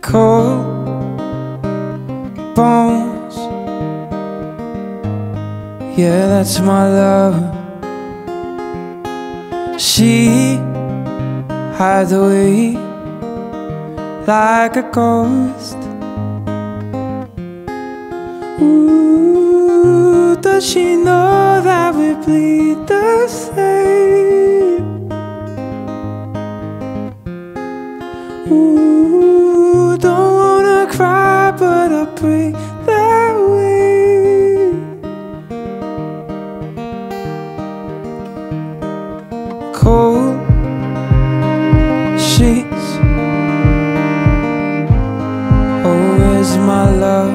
cold bones. Yeah, that's my love. She hides away like a ghost. Ooh, does she know that we bleed the same? Ooh, don't wanna cry, but I pray that way. Cold sheets, oh, where's my love?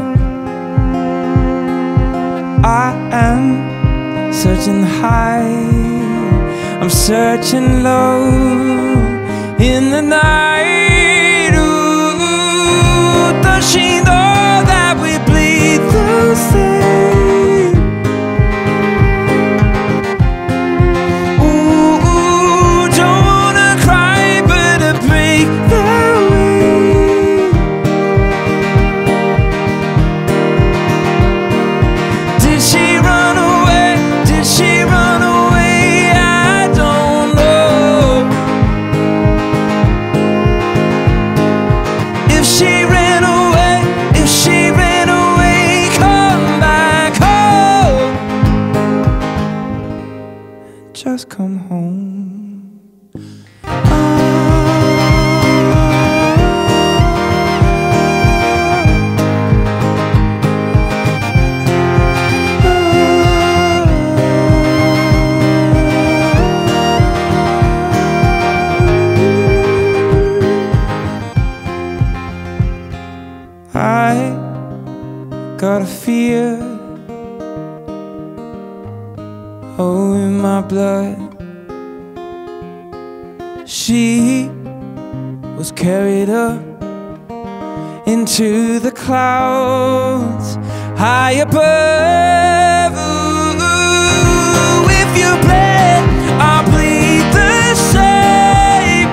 I am searching high, I'm searching low in the night. Ooh, does she know that we bleed the same? Ooh, don't wanna cry, but I break that way. Did she run away? Did she run away? I don't know. If she ran away, if she ran away, come back home. Just come home. I got a fear, oh, in my blood. She was carried up into the clouds high above. Ooh, if you bleed, I'll bleed the same.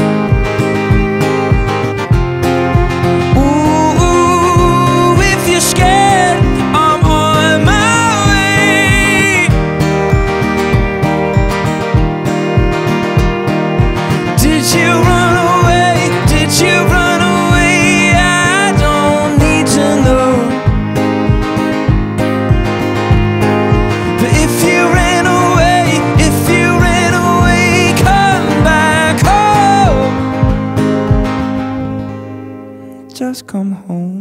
Ooh, if you're scared, I'm on my way. Did you run away? Did you run away? I don't need to know. But if you ran away, if you ran away, come back home. Just come home.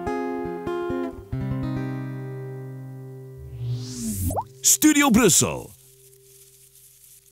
Studio Brussel.